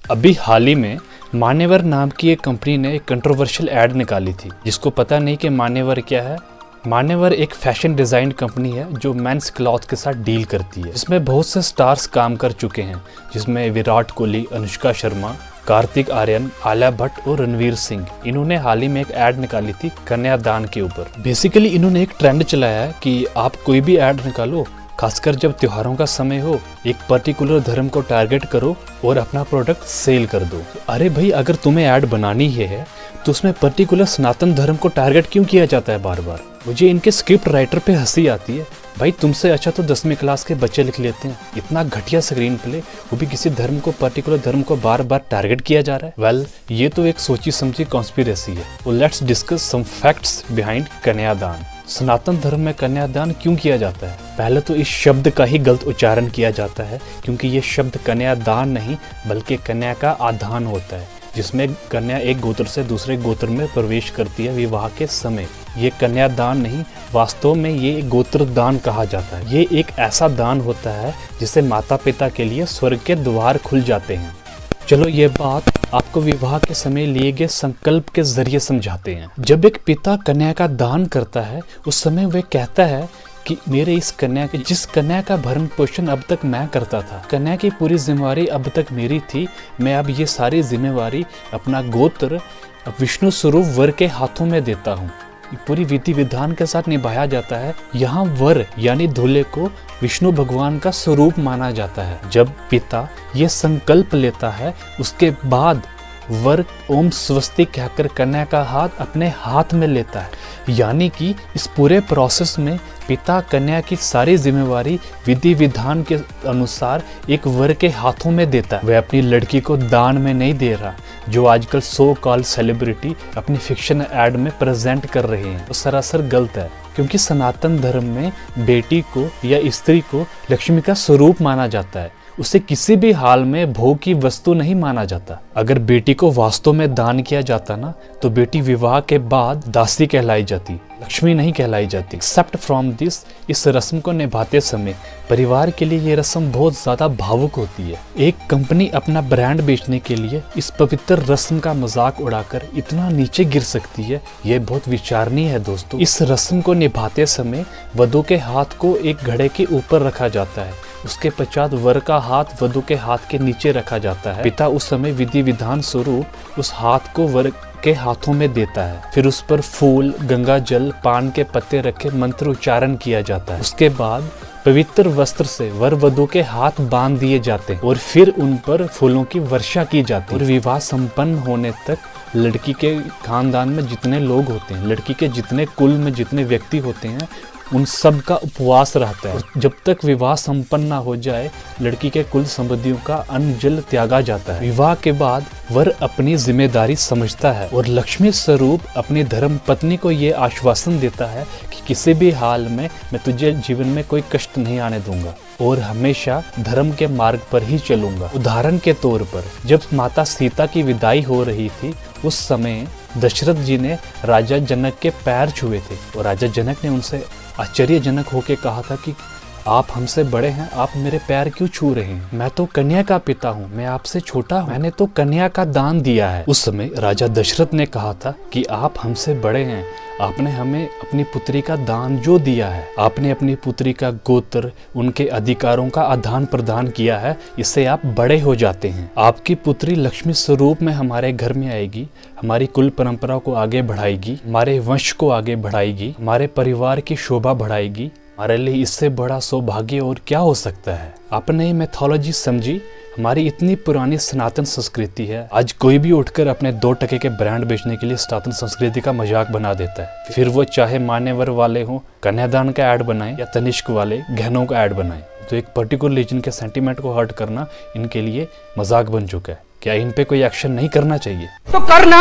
अभी हाल ही में मान्यवर नाम की एक कंपनी ने एक कंट्रोवर्शियल ऐड निकाली थी, जिसको पता नहीं कि मान्यवर क्या है। मान्यवर एक फैशन डिज़ाइन कंपनी है जो मेंस क्लॉथ के साथ डील करती है। इसमें बहुत से स्टार्स काम कर चुके हैं, जिसमें विराट कोहली, अनुष्का शर्मा, कार्तिक आर्यन, आलिया भट्ट और रणवीर सिंह। इन्होंने हाल ही में एक ऐड निकाली थी कन्यादान के ऊपर। बेसिकली इन्होंने एक ट्रेंड चलाया है कि आप कोई भी ऐड निकालो, खासकर जब त्योहारों का समय हो, एक पर्टिकुलर धर्म को टारगेट करो और अपना प्रोडक्ट सेल कर दो। अरे भाई, अगर तुम्हें ऐड बनानी है तो उसमें पर्टिकुलर सनातन धर्म को टारगेट क्यों किया जाता है बार बार। मुझे इनके स्क्रिप्ट राइटर पे हंसी आती है। भाई, तुमसे अच्छा तो 10वीं क्लास के बच्चे लिख लेते हैं। इतना घटिया स्क्रीन प्ले, वो भी किसी धर्म को, पर्टिकुलर धर्म को बार बार टारगेट किया जा रहा है। वेल, ये तो एक सोची समझी कॉन्स्पिरेसी है। तो let's discuss some facts behind कन्यादान। सनातन धर्म में कन्यादान क्यों किया जाता है? पहले तो इस शब्द का ही गलत उच्चारण किया जाता है, क्योंकि ये शब्द कन्यादान नहीं बल्कि कन्या का आधान होता है, जिसमें कन्या एक गोत्र से दूसरे गोत्र में प्रवेश करती है विवाह के समय। ये कन्यादान नहीं, वास्तव में ये गोत्रदान कहा जाता है। ये एक ऐसा दान होता है जिससे माता पिता के लिए स्वर्ग के द्वार खुल जाते हैं। चलो, ये बात आपको विवाह के समय लिए गए संकल्प के जरिए समझाते हैं। जब एक पिता कन्या का दान करता है, उस समय वह कहता है कि मेरे इस कन्या के, जिस कन्या का भरण पोषण अब तक मैं करता था, कन्या की पूरी जिम्मेवारी अब तक मेरी थी, मैं अब ये सारी जिम्मेवारी अपना गोत्र विष्णु स्वरूप वर के हाथों में देता हूँ। पूरी विधि विधान के साथ निभाया जाता है। यहाँ वर यानी दूल्हे को विष्णु भगवान का स्वरूप माना जाता है। जब पिता ये संकल्प लेता है, उसके बाद वर ओम स्वस्ति कहकर कन्या का हाथ अपने हाथ में लेता है। यानी कि इस पूरे प्रोसेस में पिता कन्या की सारी जिम्मेवारी विधि विधान के अनुसार एक वर के हाथों में देता है। वह अपनी लड़की को दान में नहीं दे रहा, जो आजकल सो कॉल सेलिब्रिटी अपनी फिक्शन ऐड में प्रेजेंट कर रहे हैं। वो सरासर गलत है, क्योंकि सनातन धर्म में बेटी को या स्त्री को लक्ष्मी का स्वरूप माना जाता है। उसे किसी भी हाल में भोग की वस्तु नहीं माना जाता। अगर बेटी को वास्तव में दान किया जाता ना, तो बेटी विवाह के बाद दासी कहलाई जाती, लक्ष्मी नहीं कहलाई जाती। एक्सेप्ट फ्रॉम दिस, इस रस्म को निभाते समय परिवार के लिए ये रस्म बहुत ज्यादा भावुक होती है। एक कंपनी अपना ब्रांड बेचने के लिए इस पवित्र रस्म का मजाक उड़ाकर इतना नीचे गिर सकती है, ये बहुत विचारणीय है दोस्तों। इस रस्म को निभाते समय वधू के हाथ को एक घड़े के ऊपर रखा जाता है, उसके पश्चात वर का हाथ वधू के हाथ के नीचे रखा जाता है। पिता उस समय विधि विधान स्वरूप उस हाथ को वर के हाथों में देता है। फिर उस पर फूल, गंगा जल, पान के पत्ते रखे मंत्र उच्चारण किया जाता है। उसके बाद पवित्र वस्त्र से वर वधू के हाथ बांध दिए जाते हैं और फिर उन पर फूलों की वर्षा की जाती है। और विवाह संपन्न होने तक लड़की के खानदान में जितने लोग होते हैं, लड़की के जितने कुल में जितने व्यक्ति होते हैं, उन सब का उपवास रहता है। जब तक विवाह संपन्न ना हो जाए, लड़की के कुल संबंधियों का अन्न जल त्यागा जाता है। विवाह के बाद वर अपनी जिम्मेदारी समझता है और लक्ष्मी स्वरूप अपनी धर्म पत्नी को ये आश्वासन देता है कि किसी भी हाल में मैं तुझे जीवन में कोई कष्ट नहीं आने दूंगा और हमेशा धर्म के मार्ग पर ही चलूंगा। उदाहरण के तौर पर, जब माता सीता की विदाई हो रही थी, उस समय दशरथ जी ने राजा जनक के पैर छुए थे और राजा जनक ने उनसे आश्चर्यजनक होकर कहा था कि आप हमसे बड़े हैं, आप मेरे पैर क्यों छू रहे हैं? मैं तो कन्या का पिता हूँ, मैं आपसे छोटा हूँ, मैंने तो कन्या का दान दिया है। उस समय राजा दशरथ ने कहा था कि आप हमसे बड़े हैं, आपने हमें अपनी पुत्री का दान जो दिया है, आपने अपनी पुत्री का गोत्र, उनके अधिकारों का आदान प्रदान किया है, इससे आप बड़े हो जाते हैं। आपकी पुत्री लक्ष्मी स्वरूप में हमारे घर में आएगी, हमारी कुल परंपरा को आगे बढ़ाएगी, हमारे वंश को आगे बढ़ाएगी, हमारे परिवार की शोभा बढ़ाएगी। हमारे लिए इससे बड़ा सौभाग्य और क्या हो सकता है? आपने ये मैथोलॉजी समझी? हमारी इतनी पुरानी सनातन संस्कृति है, आज कोई भी उठकर अपने 2 टके के ब्रांड बेचने के लिए सनातन संस्कृति का मजाक बना देता है। फिर वो चाहे मान्यवर वाले हों, कन्यादान का ऐड बनाएं, या तनिष्क वाले गहनों का ऐड बनाएं, तो एक पर्टिकुलर रीजन के सेंटीमेंट को हर्ट करना इनके लिए मजाक बन चुका है। क्या इन पे कोई एक्शन नहीं करना चाहिए? तो करना।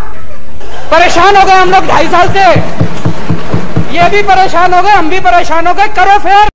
परेशान हो गए हम लोग 2.5 साल से, ये भी परेशान हो गए, हम भी परेशान हो गए, करो फिर।